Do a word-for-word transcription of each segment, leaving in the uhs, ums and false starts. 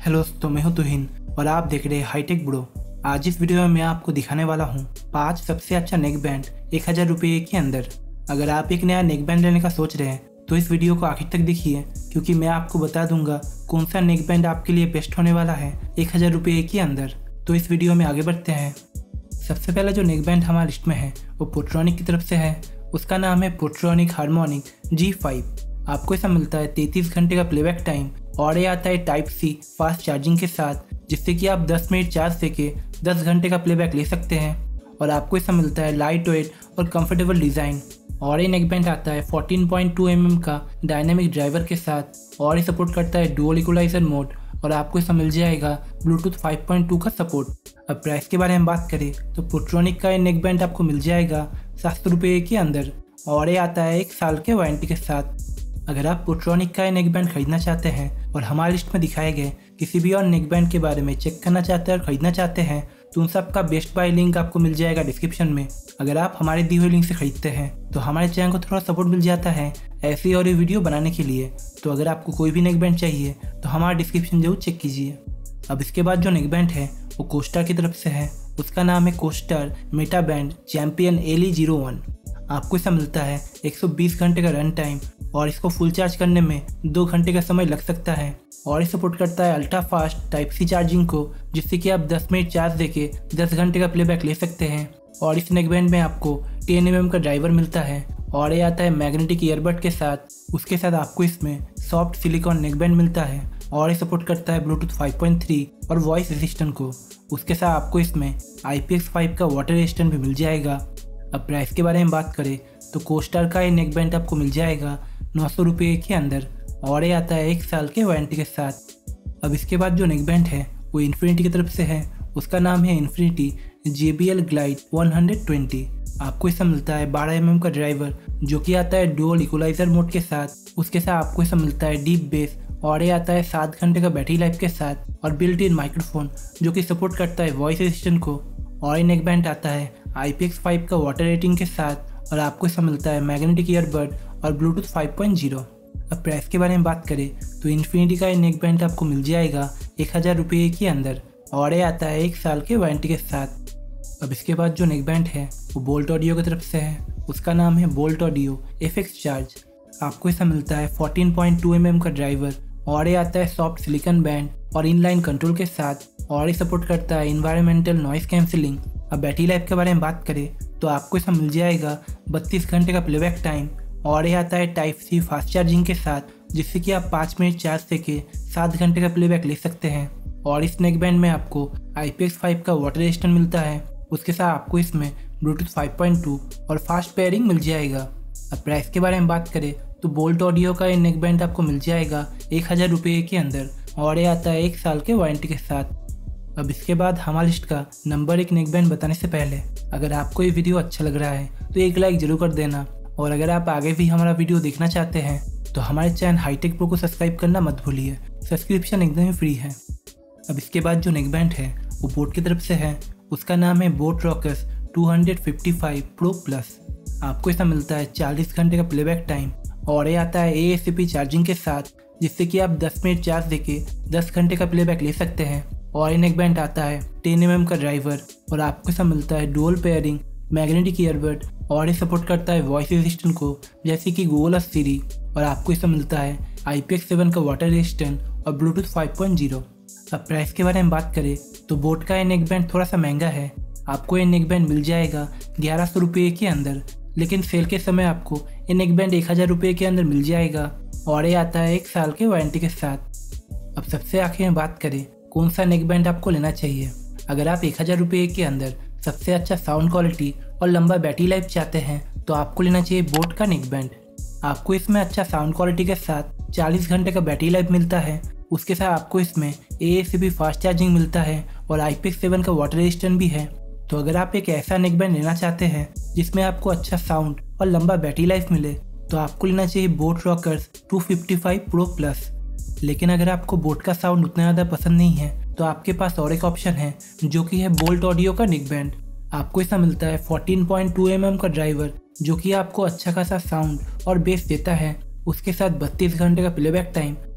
Hello दोस्तों, मैं हूं तुहिन और आप देख रहे हैं हाईटेक ब्रो। आज इस वीडियो में मैं आपको दिखाने वाला हूं पाँच सबसे अच्छा नेक बैंड एक हज़ार रुपये के अंदर। अगर आप एक नया नेक बैंड लेने का सोच रहे हैं तो इस वीडियो को आखिर तक देखिए, क्योंकि मैं आपको बता दूंगा कौन सा नेक बैंड आपके लिए बेस्ट होने वाला है एक हज़ार रुपये के अंदर। तो इस वीडियो में आगे बढ़ते हैं। सबसे पहला जो नेक बैंड हमारी लिस्ट में है वो पोट्रॉनिक की तरफ से है। उसका नाम है पोट्रॉनिक हार्मोनिक जी फाइव। आपको ऐसा मिलता है तैंतीस घंटे का प्लेबैक टाइम और ये आता है टाइप सी फास्ट चार्जिंग के साथ, जिससे कि आप दस मिनट चार्ज से के दस घंटे का प्लेबैक ले सकते हैं। और आपको ऐसा मिलता है लाइट वेट और कंफर्टेबल डिज़ाइन। और ये नेक बैंड आता है चौदह पॉइंट दो एम एम का डायनामिक ड्राइवर के साथ और ये सपोर्ट करता है डुअल इक्वलाइजर मोड। और आपको ऐसा मिल जाएगा ब्लूटूथ फाइव पॉइंट टू का सपोर्ट। अब प्राइस के बारे में बात करें तो पोट्रॉनिक का ये नेक बैंड आपको मिल जाएगा सात सौ रुपये के अंदर और ये आता है एक साल के वारंटी के साथ। अगर आप पोट्रॉनिक का नेक बैंड खरीदना चाहते हैं और हमारी लिस्ट में दिखाए गए किसी भी और नेक बैंड के बारे में चेक करना चाहते हैं और खरीदना चाहते हैं तो उन सब का बेस्ट बाय लिंक आपको मिल जाएगा डिस्क्रिप्शन में। अगर आप हमारे दी हुई लिंक से खरीदते हैं तो हमारे चैनल को थोड़ा सपोर्ट मिल जाता है ऐसी और ये वीडियो बनाने के लिए। तो अगर आपको कोई भी नेक बैंड चाहिए तो हमारा डिस्क्रिप्शन जरूर चेक कीजिए। अब इसके बाद जो नेक बैंड है वो कोस्टार की तरफ से है। उसका नाम है Costar meta band champion L E zero one. आपको इसका मिलता है एक सौ बीस घंटे का रन टाइम और इसको फुल चार्ज करने में दो घंटे का समय लग सकता है। और ये सपोर्ट करता है ultra fast type C charging को, जिससे कि आप दस मिनट चार्ज देके दस घंटे का प्लेबैक ले सकते हैं। और इस नेक बैंड में आपको टेन एम एम का ड्राइवर मिलता है और ये आता है मैग्नेटिक ईयरबड के साथ। उसके साथ आपको इसमें सॉफ्ट सिलिकॉन नेक बैंड मिलता है और ये सपोर्ट करता है ब्लूटूथ फाइव पॉइंट थ्री और वॉइस असिस्टेंट को। उसके साथ आपको इसमें आई पी एक्स फाइव का वाटर रेजिस्टेंट भी मिल जाएगा। अब प्राइस के बारे में बात करें तो कोस्टार का ये नेक बैंड आपको मिल जाएगा नौ सौ रुपये के अंदर और ये आता है एक साल के वारंटी के साथ। अब इसके बाद जो नेक बैंड है वो इन्फिनिटी की तरफ से है। उसका नाम है Infinity J B L Glide one hundred twenty. आपको इसका मिलता है बारह एम एम का ड्राइवर जो कि आता है डुअल इक्वलाइजर मोड के साथ। उसके साथ आपको इसका मिलता है डीप बेस और ये आता है सात घंटे का बैटरी लाइफ के साथ और बिल्ट इन माइक्रोफोन जो कि सपोर्ट करता है वॉइस असिस्टेंट को। और ये नेक बैंड आता है आई पी एक्स फाइव का वाटर रेटिंग के साथ और आपको इसका मिलता है मैग्नेटिक ईयरबड और ब्लूटूथ फाइव पॉइंट ज़ीरो। अब प्राइस के बारे में बात करें तो इन्फिनिटी का ये नेक बैंड आपको मिल जाएगा एक हज़ार रुपये के अंदर और ये आता है एक साल के वारंटी के साथ। अब इसके बाद जो नेक बैंड है वो बोल्ट ऑडियो की तरफ से है। उसका नाम है Boult audio F X charge. आपको ऐसा मिलता है चौदह पॉइंट दो एम एम का ड्राइवर और ये आता है सॉफ्ट सिलिकॉन बैंड और इनलाइन कंट्रोल के साथ और ये सपोर्ट करता है इन्वायरमेंटल नॉइस कैंसिलिंग। अब बैटरी लाइफ के बारे में बात करें तो आपको इसमें मिल जाएगा बत्तीस घंटे का प्लेबैक टाइम और ये आता है टाइप सी फास्ट चार्जिंग के साथ, जिससे कि आप पाँच मिनट चार्ज से के सात घंटे का प्लेबैक ले सकते हैं। और इस नेक बैंड में आपको आई पी एक्स फाइव का वाटर रेजिस्टेंट मिलता है। उसके साथ आपको इसमें ब्लूटूथ फाइव पॉइंट टू और फास्ट पेयरिंग मिल जाएगा। अब प्राइस के बारे में बात करें तो बोल्ट ऑडियो का ये नेक बैंड आपको मिल जाएगा एक हज़ार रुपये के अंदर और ये आता है एक साल के वारंटी के साथ। अब इसके बाद हमारी लिस्ट का नंबर एक नेक बैंड बताने से पहले अगर आपको ये वीडियो अच्छा लग रहा है तो एक लाइक जरूर कर देना। और अगर आप आगे भी हमारा वीडियो देखना चाहते हैं तो हमारे चैनल हाईटेक प्रो को सब्सक्राइब करना मत भूलिए। सब्सक्रिप्शन एकदम ही फ्री है। अब इसके बाद जो नेक बैंड है वो बोट की तरफ से है। उसका नाम है Boat rockers two hundred fifty five pro plus. आपको ऐसा मिलता है चालीस घंटे का प्लेबैक टाइम और ये आता है A S C P charging के साथ, जिससे कि आप दस मिनट चार्ज देके दस घंटे का प्लेबैक ले सकते हैं। और ये नेक बैंड आता है टेन एम एम का ड्राइवर और आपको ऐसा मिलता है डुअल पेयरिंग मैग्नेटिक ईयरबड और ये सपोर्ट करता है वॉइस असिस्टेंट को, जैसे कि गूगल और सिरी। और आपको इसमें मिलता है आई पी एक्स सेवन का वाटर रेजिस्टेंट और ब्लूटूथ फाइव पॉइंट ज़ीरो। अब प्राइस के बारे में बात करें तो बोट का ये नेक बैंड थोड़ा सा महंगा है। आपको ये नेक बैंड मिल जाएगा ग्यारह सौ रुपये के अंदर, लेकिन सेल के समय आपको ये नेक बैंड एक हज़ार रुपये के अंदर मिल जाएगा और ये आता है एक साल के वारंटी के साथ। अब सबसे आखिर में बात करें कौन सा नेक बैंड आपको लेना चाहिए। अगर आप एक हज़ार रुपये के अंदर सबसे अच्छा साउंड क्वालिटी और लंबा बैटरी लाइफ चाहते हैं तो आपको लेना चाहिए बोट का नेक बैंड। आपको इसमें अच्छा साउंड क्वालिटी के साथ चालीस घंटे का बैटरी लाइफ मिलता है। उसके साथ आपको इसमें A S C P fast charging मिलता है और आई पी एक्स सेवन का वाटर रेजिस्टेंट भी है। तो अगर आप एक ऐसा नेक बैंड लेना चाहते हैं जिसमें आपको अच्छा साउंड और लंबा बैटरी लाइफ मिले तो आपको लेना चाहिए Boat rockers two fifty five pro plus. लेकिन अगर आपको बोट का साउंड उतना ज़्यादा पसंद नहीं है तो आपके पास और एक ऑप्शन है जो कि है बोल्ट ऑडियो का नेक बैंड। आपको इसका मिलता है चौदह पॉइंट दो एम एम का ड्राइवर जो कि आपको अच्छा खासा साउंड और बेस देता है। उसके साथ बत्तीस घंटे का प्लेबैक टाइम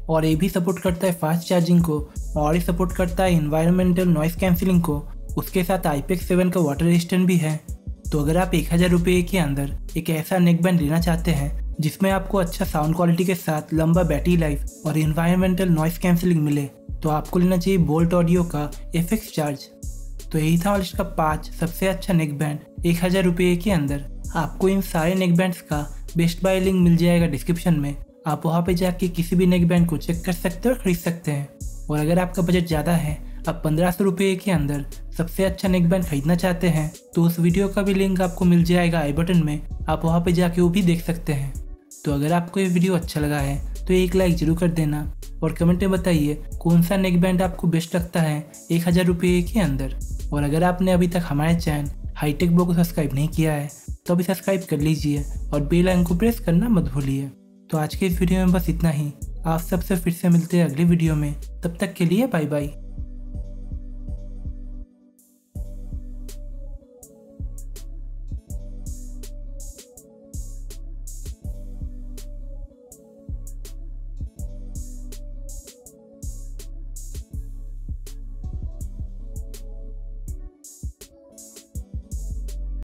और ये भी सपोर्ट करता है फास्ट चार्जिंग को और ये सपोर्ट करता है इन्वायरमेंटल नॉइस कैंसिलिंग को। उसके साथ आई पी एक्स सेवन का वाटर रेजिस्टेंट भी है। तो अगर आप एक हज़ार रुपये के अंदर एक ऐसा नेक बैंड लेना चाहते हैं जिसमें आपको अच्छा साउंड क्वालिटी के साथ लंबा बैटरी लाइफ और इन्वायरमेंटल नॉइस कैंसिलिंग मिले, तो आपको लेना चाहिए बोल्ट ऑडियो का एफ एक्स चार्ज। तो यही था लिस्ट का पाँच सबसे अच्छा नेक बैंड एक हज़ार रुपये के अंदर। आपको इन सारे नेक बैंड्स का बेस्ट बाय लिंक मिल जाएगा डिस्क्रिप्शन में। आप वहाँ पे जाके किसी भी नेक बैंड को चेक कर सकते हो और खरीद सकते हैं। और अगर आपका बजट ज़्यादा है, आप पंद्रह सौ रुपये के अंदर सबसे अच्छा नेक बैंड खरीदना चाहते हैं, तो उस वीडियो का भी लिंक आपको मिल जाएगा आई बटन में। आप वहाँ पे जाके वो भी देख सकते हैं। तो अगर आपको ये वीडियो अच्छा लगा है तो एक लाइक जरूर कर देना और कमेंट में बताइए कौन सा नेक बैंड आपको बेस्ट लगता है एक हज़ार रुपये के अंदर। और अगर आपने अभी तक हमारे चैनल हाईटेक ब्लॉग को सब्सक्राइब नहीं किया है तो अभी सब्सक्राइब कर लीजिए और बेल आइकन को प्रेस करना मत भूलिए। तो आज के इस वीडियो में बस इतना ही। आप सबसे फिर से मिलते हैं अगले वीडियो में। तब तक के लिए बाय बाय।